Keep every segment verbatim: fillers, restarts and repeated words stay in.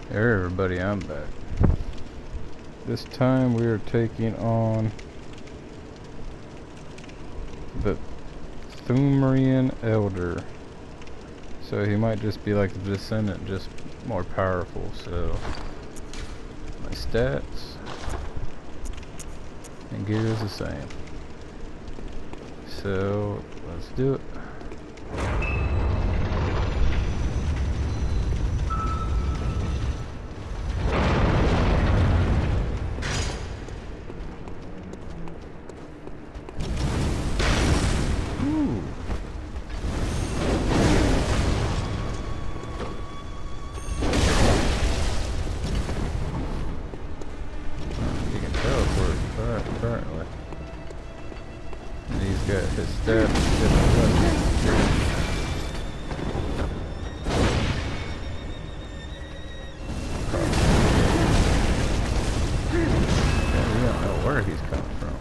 Hey everybody, I'm back. This time we are taking on the Thumrian Elder. So he might just be like the Descendant, just more powerful. So my stats and gear is the same. So let's do it. Currently, and he's got his stats and we don't know where he's coming from.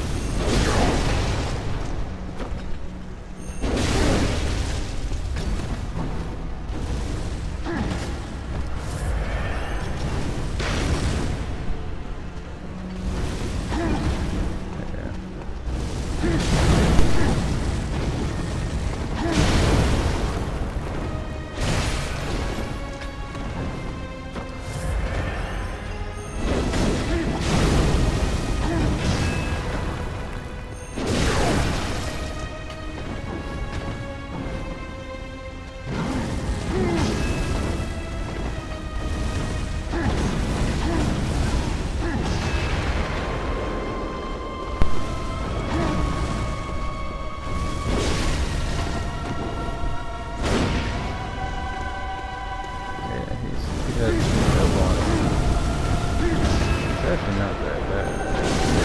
It's actually not that bad.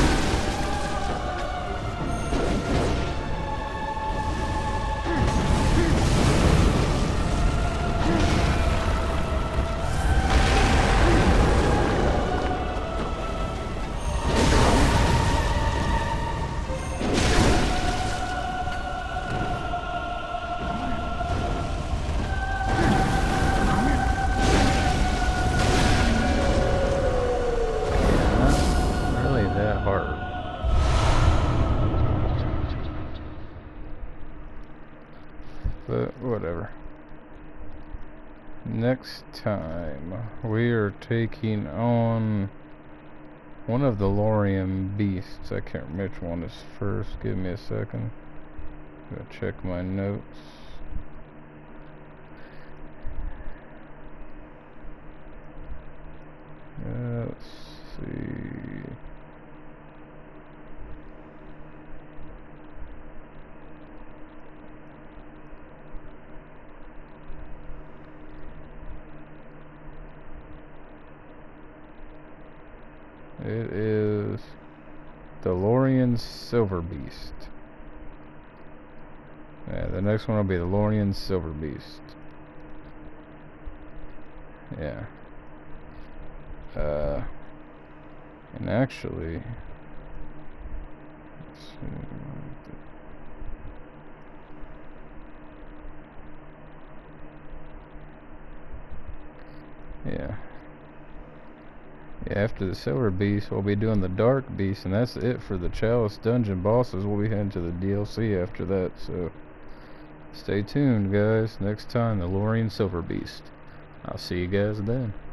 But whatever. Next time we are taking on one of the Lorien beasts. I can't remember which one is first. Give me a second. Go check my notes. Let's see. It is the Lorien Silver Beast. Yeah, the next one will be the Lorien Silver Beast. Yeah. Uh, and actually, let's see. Yeah. Yeah, after the Silver Beast, we'll be doing the Dark Beast, and that's it for the Chalice Dungeon bosses. We'll be heading to the D L C after that, so stay tuned, guys. Next time, the Lorien Silver Beast. I'll see you guys then.